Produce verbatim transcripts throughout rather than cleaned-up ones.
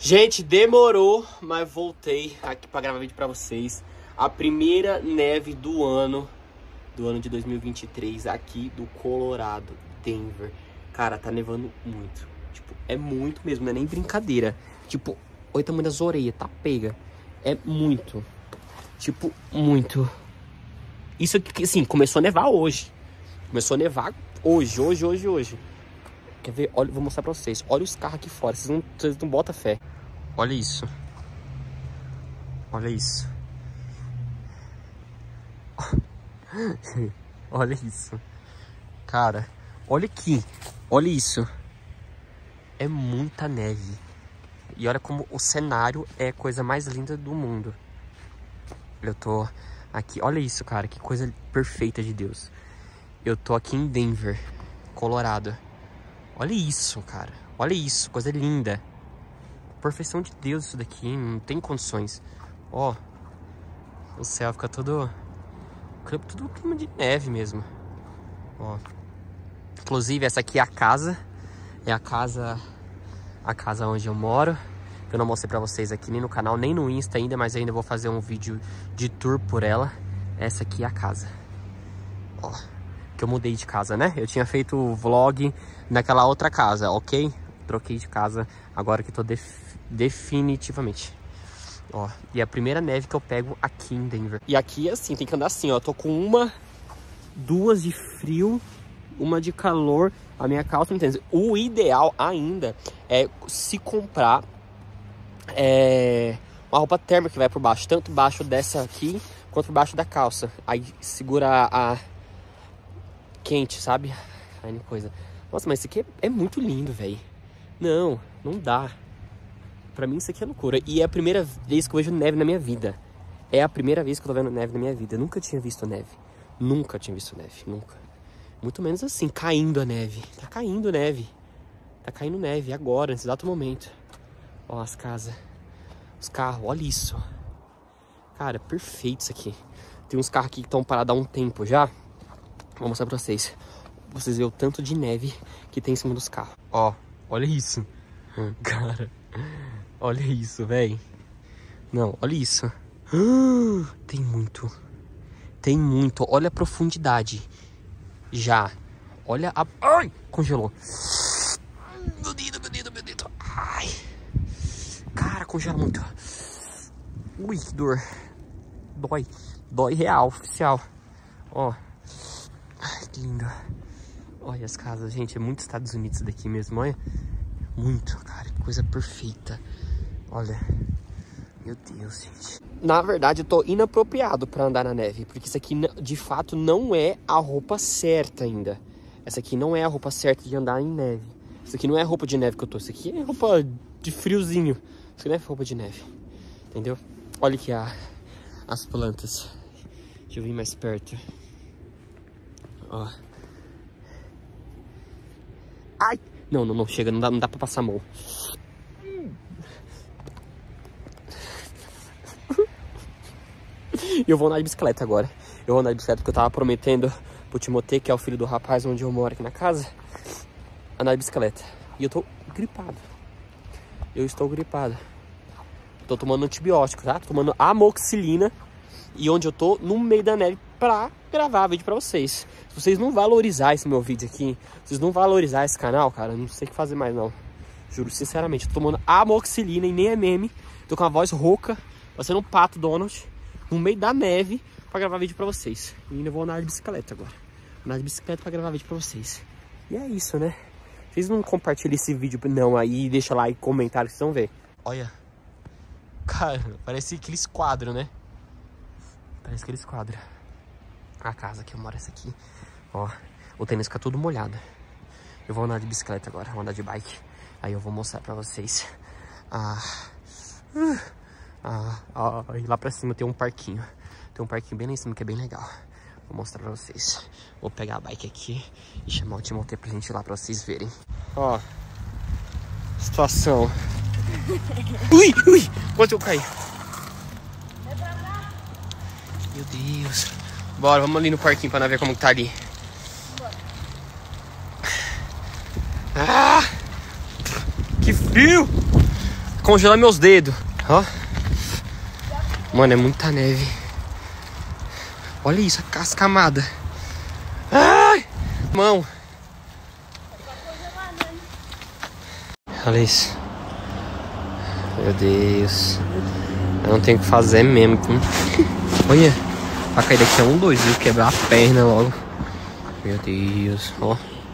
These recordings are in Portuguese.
Gente, demorou, mas voltei aqui pra gravar vídeo pra vocês. A primeira neve do ano, do ano de dois mil e vinte e três, aqui do Colorado, Denver. Cara, tá nevando muito. Tipo, é muito mesmo, não é nem brincadeira. Tipo, olha o tamanho das orelhas, tá pega. É muito. Tipo, muito. Isso aqui, assim, começou a nevar hoje. Começou a nevar hoje, hoje, hoje, hoje. Quer ver? Olha, vou mostrar pra vocês. Olha os carros aqui fora, vocês não, vocês não botam fé. Olha isso. Olha isso. Olha isso. Cara, olha aqui. Olha isso. É muita neve. E olha como o cenário é a coisa mais linda do mundo. Eu tô aqui. Olha isso, cara. Que coisa perfeita de Deus. Eu tô aqui em Denver, Colorado. Olha isso, cara. Olha isso. Coisa linda. Perfeição de Deus isso daqui. Hein? Não tem condições. Ó. O céu fica todo... Tudo clima de neve mesmo. Ó. Inclusive, essa aqui é a casa. É a casa... A casa onde eu moro. Eu não mostrei pra vocês aqui nem no canal, nem no Insta ainda, mas ainda vou fazer um vídeo de tour por ela. Essa aqui é a casa. Ó. Que eu mudei de casa, né? Eu tinha feito o vlog naquela outra casa, ok? Troquei de casa agora que tô def definitivamente. Ó. E é a primeira neve que eu pego aqui em Denver. E aqui, assim, tem que andar assim, ó. Eu tô com uma, duas de frio, uma de calor. A minha calça não tem. O ideal ainda é se comprar é, uma roupa térmica que vai por baixo. Tanto baixo dessa aqui, quanto por baixo da calça. Aí segura a quente, sabe? Aí coisa. Nossa, mas isso aqui é, é muito lindo, velho. Não, não dá. Pra mim isso aqui é loucura. E é a primeira vez que eu vejo neve na minha vida. É a primeira vez que eu tô vendo neve na minha vida. Eu nunca tinha visto neve. Nunca tinha visto neve, nunca. Muito menos assim, caindo a neve. Tá caindo neve. Tá caindo neve agora, nesse exato momento. Ó as casas. Os carros, olha isso. Cara, perfeito isso aqui. Tem uns carros aqui que estão parados há um tempo já. Vou mostrar pra vocês. Vocês verem o tanto de neve que tem em cima dos carros. Ó, olha isso. Cara, olha isso, velho. Não, olha isso. Tem muito. Tem muito. Olha a profundidade. Já. Olha a... Ai! Congelou. Meu dedo, meu dedo, meu dedo. Ai. Cara, congela muito. Ui, que dor. Dói. Dói real, oficial. Ó. Ai, que lindo. Olha as casas, gente. É muito Estados Unidos daqui mesmo, olha. Muito, cara. Coisa perfeita. Olha. Meu Deus, gente. Na verdade, eu tô inapropriado pra andar na neve. Porque isso aqui, de fato, não é a roupa certa ainda. Essa aqui não é a roupa certa de andar em neve. Isso aqui não é roupa de neve que eu tô. Isso aqui é roupa de friozinho. Isso aqui não é roupa de neve. Entendeu? Olha aqui a, as plantas. Deixa eu vir mais perto. Ó. Ai! Não, não, não. Chega. Não dá, não dá pra passar a mão. E eu vou andar de bicicleta agora. Eu vou andar de bicicleta porque eu tava prometendo pro Timotei, que é o filho do rapaz onde eu moro aqui na casa, andar de bicicleta. E eu tô gripado. Eu estou gripado. Tô tomando antibiótico, tá? Tô tomando amoxicilina. E onde eu tô, no meio da neve, pra gravar vídeo pra vocês. Se vocês não valorizar esse meu vídeo aqui, se vocês não valorizar esse canal, cara, eu não sei o que fazer mais não. Juro, sinceramente. Tô tomando amoxicilina e nem é meme. Tô com a voz rouca, parecendo um pato Donald, no meio da neve, pra gravar vídeo pra vocês. E ainda vou andar de bicicleta agora. Andar de bicicleta pra gravar vídeo pra vocês. E é isso, né? Vocês não compartilham esse vídeo não aí, deixa lá e comentário que vocês vão ver. Olha. Cara, parece aqueles quadros, né? Parece aqueles quadros. A casa que eu moro, essa aqui. Ó, o tênis fica todo molhado. Eu vou andar de bicicleta agora, vou andar de bike. Aí eu vou mostrar pra vocês. Ah... Uh, ah, ah, e lá pra cima tem um parquinho. Tem um parquinho bem lá em cima que é bem legal. Vou mostrar pra vocês. Vou pegar a bike aqui e chamar o Timotei pra gente ir lá pra vocês verem. Ó. Situação. Ui, ui. Quanto eu caí? Meu Deus. Bora, vamos ali no parquinho pra nós ver como que tá ali. Ah! Que frio! congelar meus dedos. Ó. Mano, é muita neve. Olha isso, a cascamada. Ai, mão. Olha isso. Meu Deus. Eu não tenho o que fazer mesmo. Olha. Vai cair daqui a um, dois, viu? Quebrar a perna logo. Meu Deus. Ó.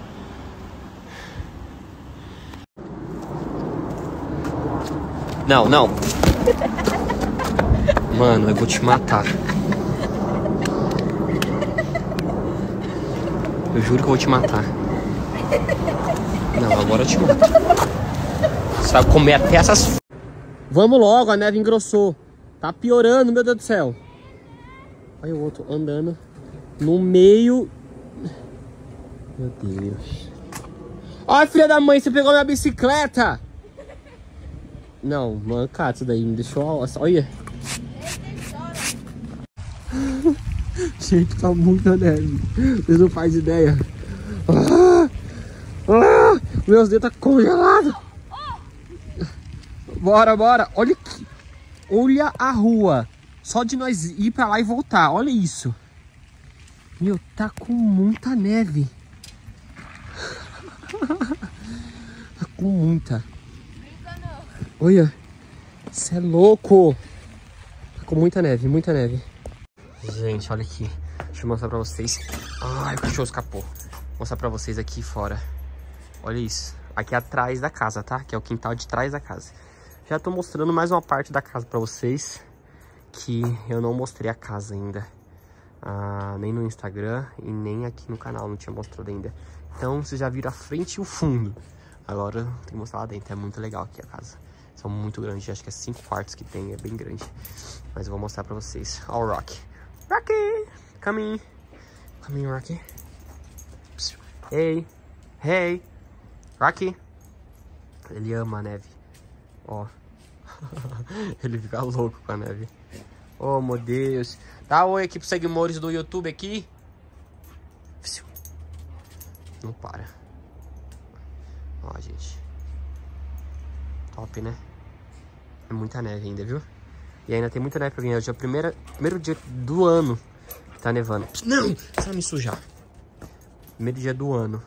Não, não. Mano, eu vou te matar. Eu juro que eu vou te matar. Não, agora eu te mato. Você vai comer até essas... Vamos logo, a neve engrossou. Tá piorando, meu Deus do céu. Olha o outro andando no meio. Meu Deus. Olha, filha da mãe, você pegou minha bicicleta. Não, mancada isso daí, me deixou... Olha. Gente, tá muita neve. Vocês não fazem ideia. Ah, ah, meus dedos tá congelados. Bora, bora. Olha aqui. Olha a rua. Só de nós ir pra lá e voltar. Olha isso. Meu, tá com muita neve. Tá com muita. Olha. Isso é louco. Tá com muita neve, muita neve. Gente, olha aqui. Deixa eu mostrar pra vocês. Ai, o cachorro escapou. Vou mostrar pra vocês aqui fora. Olha isso. Aqui atrás da casa, tá? Que é o quintal de trás da casa. Já tô mostrando mais uma parte da casa pra vocês. Que eu não mostrei a casa ainda. Ah, nem no Instagram e nem aqui no canal. Não tinha mostrado ainda. Então vocês já viram a frente e o fundo. Agora eu tenho que mostrar lá dentro. É muito legal aqui a casa. São muito grandes. Acho que é cinco quartos que tem. É bem grande. Mas eu vou mostrar pra vocês. Ó o Rocky. Rocky! Come in. Come in, Rocky. Hey. Hey. Rocky. Ele ama a neve. Ó. Ele fica louco com a neve. Oh, meu Deus. Dá oi aqui pros seguidores do YouTube aqui. Não para. Ó, gente. Top, né? É muita neve ainda, viu? E ainda tem muita neve pra vir. Hoje é o primeiro, primeiro dia do ano que tá nevando. Não! Só me sujar. Primeiro dia do ano.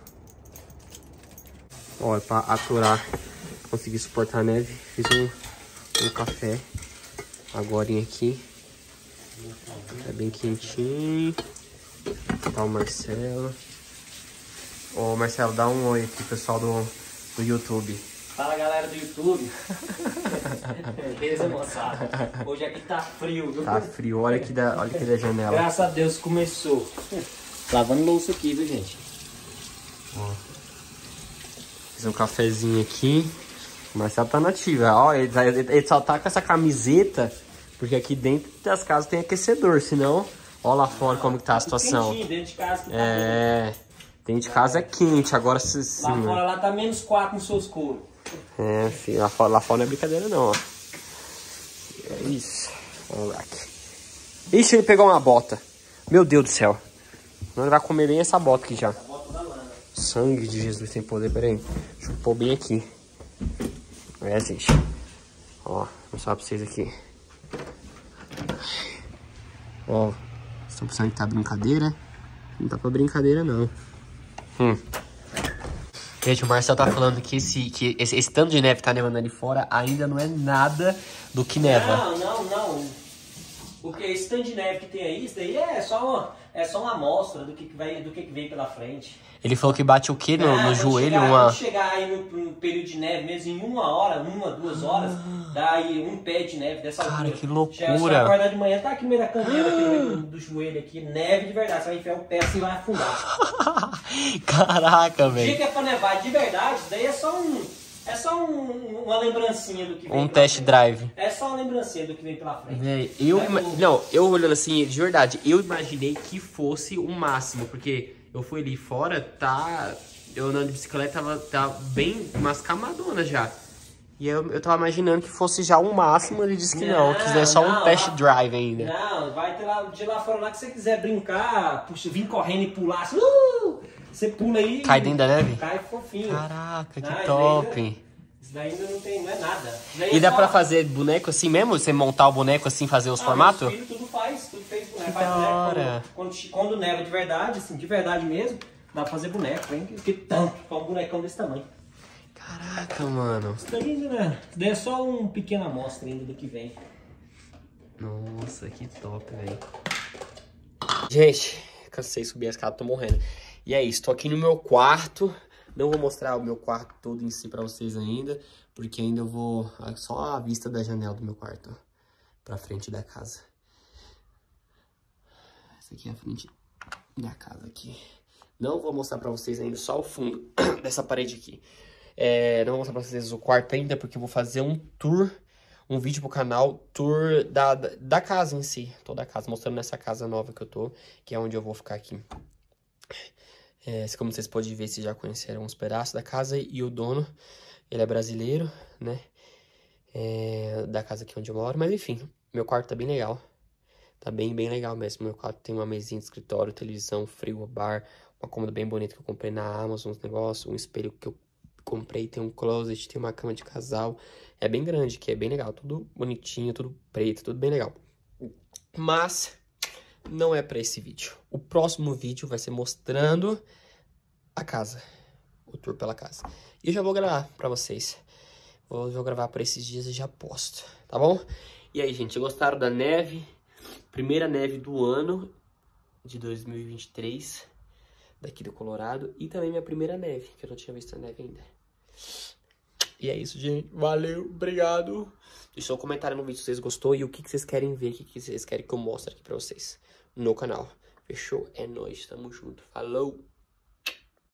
Ó, é pra aturar. Conseguir suportar a neve. Fiz um, um café. Agorinha aqui. Tá bem quentinho. Tá o Marcelo. Ô, Marcelo, dá um oi aqui, pessoal do, do YouTube. Fala, galera do YouTube. Beleza, moçada? Hoje aqui tá frio, viu? Tá frio, olha aqui da, olha aqui da janela. Graças a Deus começou. Lavando louça aqui, viu, gente? Ó. Fiz um cafezinho aqui. O Marcelo tá nativa. Ó, ele, ele só tá com essa camiseta porque aqui dentro das casas tem aquecedor. Senão, ó lá fora como que tá a situação. Quentinho, dentro de casa que tá é, dentro de casa é quente. Agora se, sim, lá fora lá tá menos quatro nos seus couro. É, filho, lá fora, lá fora não é brincadeira não, ó. É isso. Olha lá. Ixi, ele pegou uma bota. Meu Deus do céu. Não vai comer bem essa bota aqui já. Sangue de Jesus tem poder, peraí. Deixa eu pôr bem aqui. É, gente. Ó, vou mostrar pra vocês aqui. Ó, estão pensando que tá brincadeira? Não tá pra brincadeira, não. Hum. Gente, o Marcelo tá falando que esse, que esse, esse tanto de neve que tá nevando ali fora ainda não é nada do que neva. Não, não, não. Porque esse tanto de neve que tem aí, isso daí é só uma, é só uma amostra do que, que, vai, do que, que vem pela frente. Ele falou que bate o quê no, Ah, no joelho? Chegar, uma... Quando chegar aí no, no período de neve mesmo, em uma hora, uma, duas horas, ah. dá aí um pé de neve dessa Cara, altura. que loucura. Chega, você vai acordar de manhã, tá aqui no meio da canela, aqui no meio do, do joelho aqui, neve de verdade. Você vai enfiar o pé assim e vai afundar. Caraca, O dia velho. que é pra nevar de verdade, isso daí é só um... É só um, uma lembrancinha do que vem. Um test frente. drive. É só uma lembrancinha do que vem pela frente. Véi, eu, é não, eu olhando assim, de verdade, eu imaginei que fosse o máximo, porque eu fui ali fora, tá, eu andando de bicicleta, tava, tá bem umas camadonas já. E eu, eu tava imaginando que fosse já o máximo, ele disse que não, não que é só não, um test lá, drive ainda. Não, vai ter lá, de lá fora lá que você quiser brincar, puxa, vir correndo e pular, assim, uh, você pula aí. Cai dentro da neve? Cai fofinho. Caraca, que Ah, top. Daí, Isso daí ainda não tem, não é nada. Daí E é dá só... pra fazer boneco assim mesmo? Você montar o boneco assim, fazer os ah, formatos? Meu filho tudo faz, tudo fez boneco. Que Faz da boneco hora. Quando, quando, quando neva de verdade, assim, de verdade mesmo, dá pra fazer boneco, hein? Que tanto, pra um bonecão desse tamanho. Caraca, mano. Isso daí, né? Isso daí é só uma pequena amostra ainda do que vem. Nossa, que top, velho. Gente, cansei de subir a escada, tô morrendo. E é isso, tô aqui no meu quarto. Não vou mostrar o meu quarto todo em si pra vocês ainda, porque ainda eu vou... Só a vista da janela do meu quarto, ó, pra frente da casa. Essa aqui é a frente da casa aqui. Não vou mostrar pra vocês ainda só o fundo dessa parede aqui. É, não vou mostrar pra vocês o quarto ainda, porque eu vou fazer um tour, um vídeo pro canal, tour da, da, da casa em si. Toda a casa, mostrando nessa casa nova que eu tô, que é onde eu vou ficar aqui. É, como vocês podem ver, vocês já conheceram uns pedaços da casa e o dono, ele é brasileiro, né? É, da casa aqui onde eu moro, mas enfim, meu quarto tá bem legal. Tá bem, bem legal mesmo. Meu quarto tem uma mesinha de escritório, televisão, frigobar, uma cômoda bem bonita que eu comprei na Amazon, uns negócios, um espelho que eu comprei, tem um closet, tem uma cama de casal. É bem grande, que é bem legal, tudo bonitinho, tudo preto, tudo bem legal. Mas não é pra esse vídeo. O próximo vídeo vai ser mostrando a casa, o tour pela casa. E eu já vou gravar pra vocês. Vou, vou gravar por esses dias e já posto, tá bom? E aí, gente, gostaram da neve? Primeira neve do ano de dois mil e vinte e três, daqui do Colorado. E também minha primeira neve, que eu não tinha visto a neve ainda. E é isso, gente. Valeu, obrigado. Deixa um comentário no vídeo se vocês gostou e o que, que vocês querem ver, o que, que vocês querem que eu mostre aqui pra vocês no canal. Fechou? É nóis, tamo junto. Falou!